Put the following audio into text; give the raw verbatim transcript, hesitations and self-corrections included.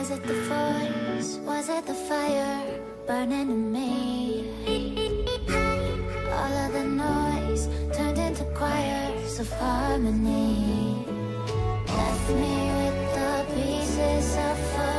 Was it the voice? Was it the fire burning in me? All of the noise turned into choirs of harmony. Left me with the pieces of fire.